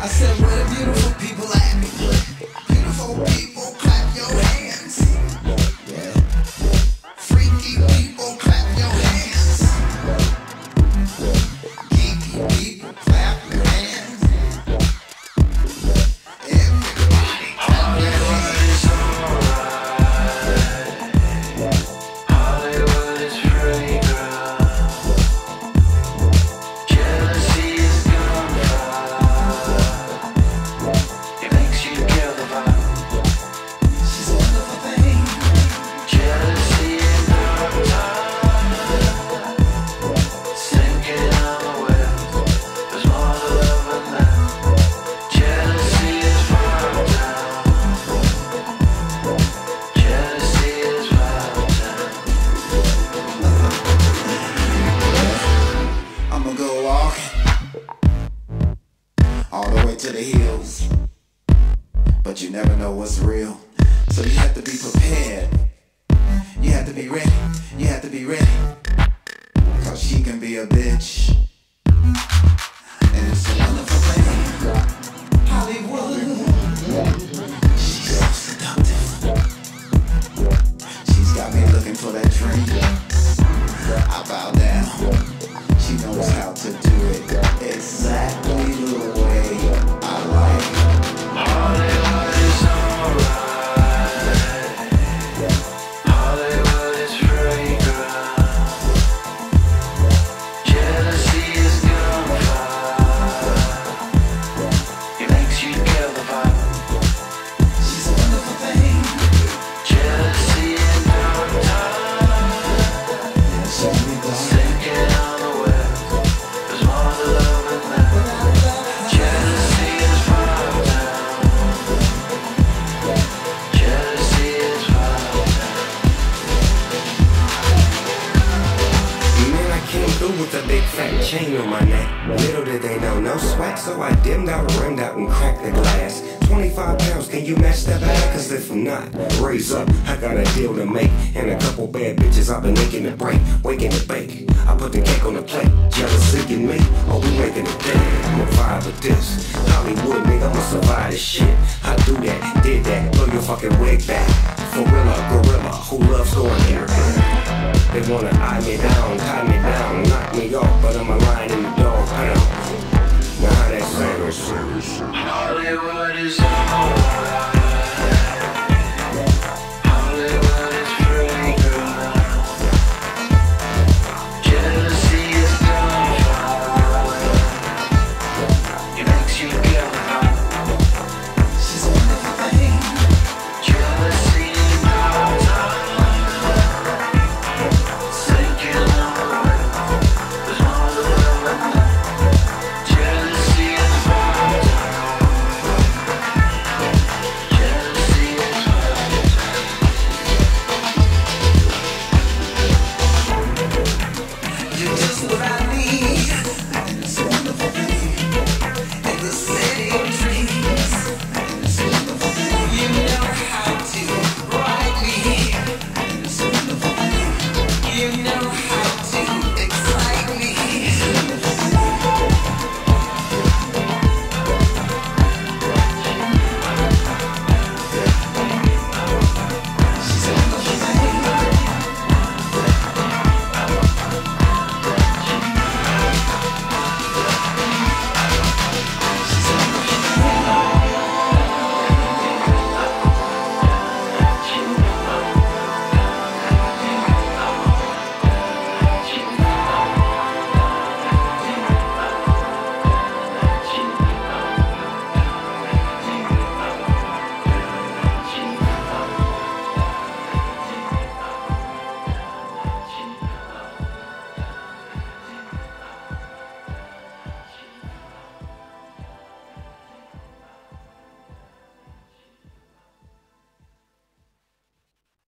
I said, where the beautiful people at? Beautiful people, clap your hands. Yeah. Freaky people, clap your hands. Geeky people, clap your hands. Everybody clap your hands. Hollywood is fragrant. Jealousy is gunfire. It makes you kill the vibe. She's a wonderful thing. Jealousy in dark time. Sinking on the well. There's more to love than that. Jealousy is farm town. Jealousy is farm town. I'ma go walking all the way to the hills, but you never know what's real. So you have to be prepared. You have to be ready. You have to be ready. Cause she can be a bitch. And it's a wonderful thing. Hollywood. She's so seductive. She's got me looking for that dream. I bow down. She knows how to do it exactly the way I like it. Hollywood is alright. Hollywood is fragrant. Jealousy is gunfire. It makes you kill the vibe. She's a wonderful thing. Jealousy in dark time. Yeah, she'll be gone. Sinking on the well. There's more to love than that. Jealousy is farm town. Jealousy is farm town. Man, I came through with a big fat chain on my neck. Little did they know, no swag, so I dimmed out, rimmed out, and cracked the glass. 25 pounds, can you match that bag? Cause if not, raise up, I got a deal to make. And a couple bad bitches I've been making it break, waking to bake. I put the cake on the plate, jealousy in me, oh we making it big. I'ma vibe with this, Hollywood nigga, I'ma survive this shit. I do that, did that, blow your fucking wig back. Gorilla, who loves going here? They wanna eye me down, tie me down, knock me off, but I'm a line